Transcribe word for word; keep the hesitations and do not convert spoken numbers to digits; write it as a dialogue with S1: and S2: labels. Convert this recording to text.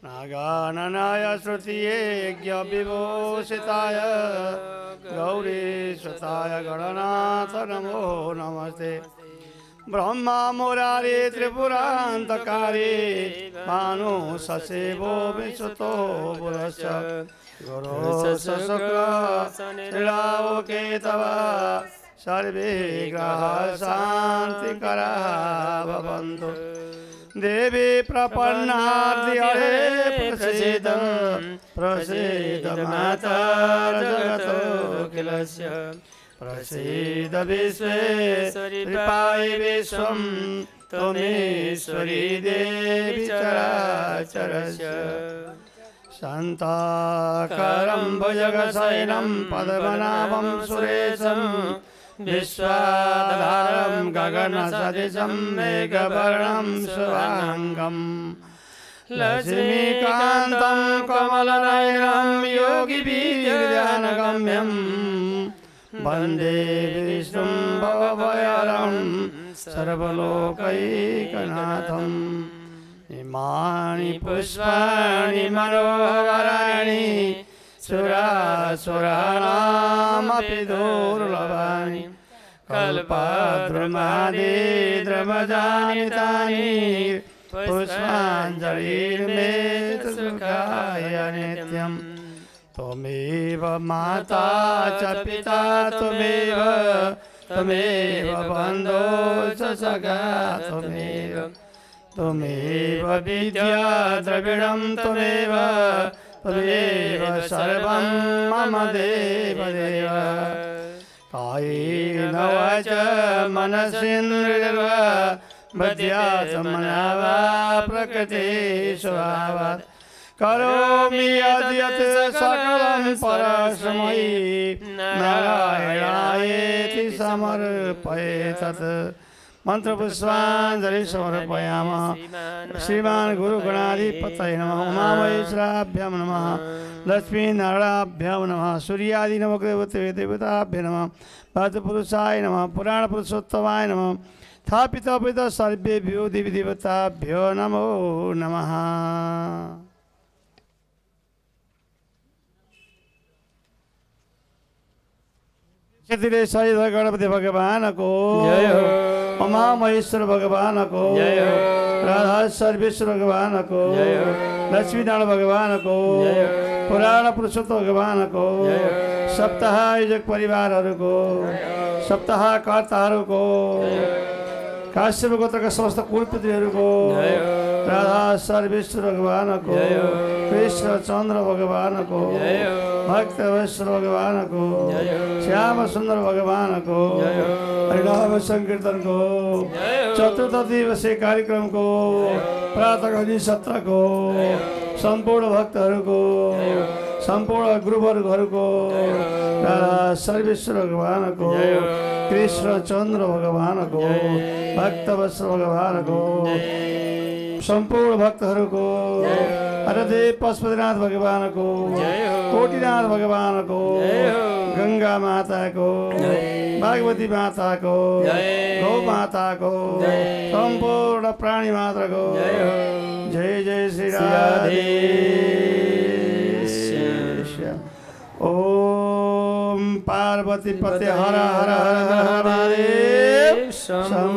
S1: नागाननाय श्रुतियज्ञविभूषिताय गौरीश्वताय गणनाथ नमो नमस्ते ब्रह्मा मुरारी त्रिपुरान्तकारी भानु ससेवो विश्वतो पुरश्च गुरो शुक्र श्रीरावो केतवा सर्वे ग्रह शान्तिकरा भवन्तु देवी प्रपन्नार्ति हरे प्रसीद प्रसीद माता जगतोऽखिलस्य प्रसीद विश्वेश्वरी पाहि विश्वं त्वमेश्वरी देवी चराचरस्य शान्ताकारं भुजगशयनं पद्मनाभं सुरेशं विश्वाधारं गगनसदृशं मेघवर्णं शुभाङ्गं लक्ष्मीकान्तं कमलनयनं योगिभिर्ध्यानगम्यं वन्दे विष्णुं भवभयहरं सर्वलोकैकनाथम् इमानि पुष्पाणि मनोहराणि सुरासुराणामपि दुर्लभानि कल्पद्रुमादि द्रमजानि तानि पुष्पाञ्जलिर्मे सुखाय नित्यम् त्वमेव माता च पिता त्वमेव त्वमेव बन्धो च सखा त्वमेव त्वमेव विद्या द्रविणं त्वमेव त्वमेव सर्वं मम देवदेव कायेन वाचा मनसेन्द्रियर्वा बुद्ध्या वा प्रकृते स्वभावात् करोमि यद्यत् सकलं परस्मै नारायणायेति समर्पये तत् मंत्रपुष्पांजलि समर्पयामः। श्रीमान गुरुगणाधिपतये नमः। उमामहेश्वराभ्यां नमः। लक्ष्मीनारायणाभ्यां नमः। सूर्यादि नवग्रहवते देवताभ्यो नमः। भद्रपुरुषाय नमः। पुराणपुरुषोत्तमाय नमः। स्थापितपित सर्वेभ्यो देवी देवताभ्यो नमो नमः। सहित गणपति भगवान को जय हो। उमा महेश्वर भगवान को जय हो। राधा सर्वेश्वर भगवान को जय हो। लक्ष्मी नारायण भगवान को जय हो। पुराण पुरुषोत्तम भगवान को जय हो। सप्ताह आयोजक परिवारहरु को सप्ताह कर्ताहरु को काश्यप गोत्र का समस्त कुलपुत्रीहरु को राधा सर्वेश्वर भगवान को कृष्ण चंद्र भगवान को भक्त वैष्णव भगवान को श्याम सुंदर भगवान को हरिनाम संकीर्तन को चतुर्थ दिवसीय कार्यक्रम को प्रातः सत्र को संपूर्ण भक्तहरु को संपूर्ण गुरुवर्गहरु को राधा सर्वेश्वर भगवान को कृष्ण चंद्र भगवान को भक्त वैष्णव भगवान को संपूर्ण भक्तहरु को हरदेव पशुपतिनाथ भगवान को कोटिनाथ भगवान को गंगा माता को भागवती माता को गौ माता को संपूर्ण प्राणी माता को जय जय श्री राधे श्याम। ओम पार्वती पते हर हर हर महादेव।